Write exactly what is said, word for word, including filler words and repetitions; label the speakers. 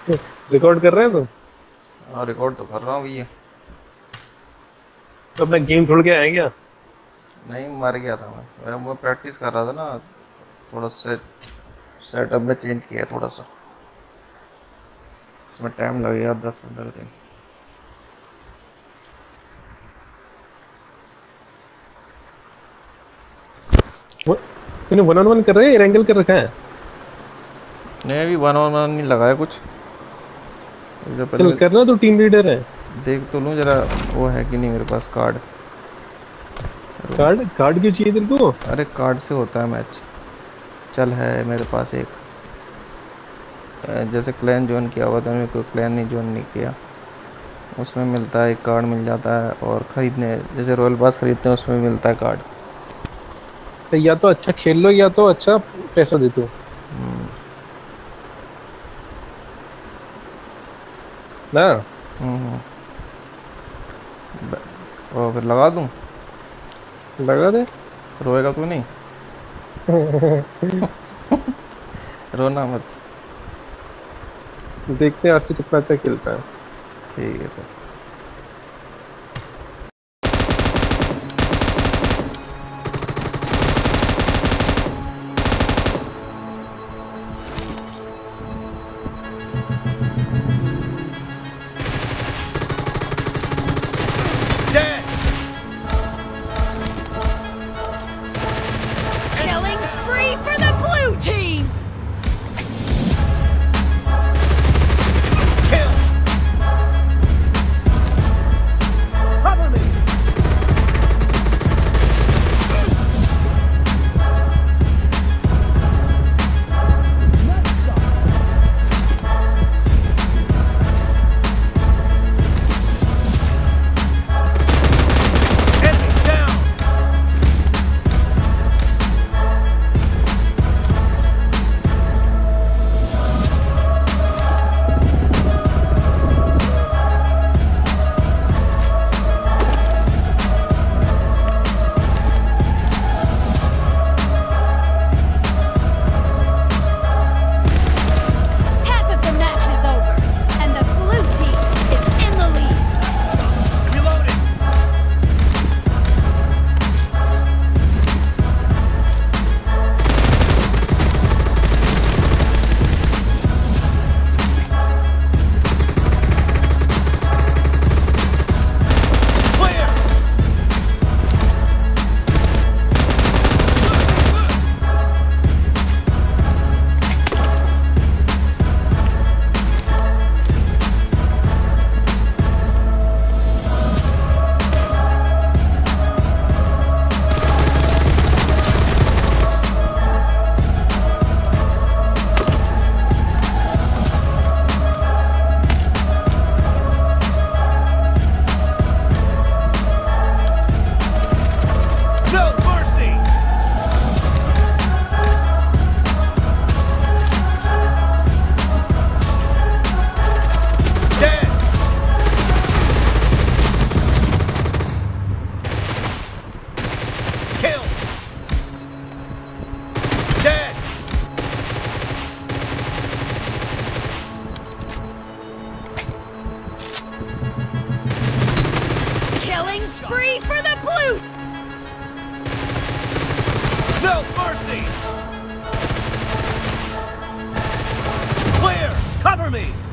Speaker 1: Record कर रहे हैं तो
Speaker 2: हाँ रिकॉर्ड तो कर रहा हूँ भैया।
Speaker 1: तो अपना गेम छोड़ के आए क्या?
Speaker 2: नहीं मर गया था मैं मैं, मैं प्रैक्टिस कर रहा था ना। थोड़ा से सेटअप में चेंज किया थोड़ा सा, इसमें टाइम लगेगा दस पंद्रह दिन।
Speaker 1: वो- तूने वन ऑन वन कर रहा है या एंगल कर रखा है?
Speaker 2: नहीं अभी वन ऑन वन नहीं लगाया कुछ। जो
Speaker 1: चल
Speaker 2: पहले
Speaker 1: करना, तो टीम लीडर है।
Speaker 2: देख तो लूँ जरा, वो है कि नहीं मेरे पास कार्ड।
Speaker 1: कार्ड कार्ड क्यों चाहिए तेरे को?
Speaker 2: अरे कार्ड से होता है मैच। चल है मेरे पास एक, अ, जैसे क्लैन ज्वाइन किया हुआ था, मेरे को क्लैन नहीं ज्वाइन नहीं किया, उसमें मिलता है एक कार्ड मिल जाता है। और ख़रीदने जैसे रॉयल पास खरीदते हैं उसमें मिलता है कार्ड।
Speaker 1: तो या तो अच्छा खेल लो या तो अच्छा पैसा दे दो ना।
Speaker 2: हम्म, ब- और फिर लगा दूँ।
Speaker 1: लगा दे।
Speaker 2: रोएगा तू नहीं? रोना मत।
Speaker 1: देखते हैं आज से कितना अच्छा खेलता है।
Speaker 2: ठीक है sir.
Speaker 3: Dead!
Speaker 4: Killing spree for the blue team!
Speaker 3: Kill! Cover me! Enemy down!
Speaker 4: Half of the match is over, and the blue team is in the lead.
Speaker 3: Reloading! Clear! No mercy! Dead! Kill! Dead!
Speaker 4: Killing spree for the blue!
Speaker 3: No mercy! Clear! Cover me!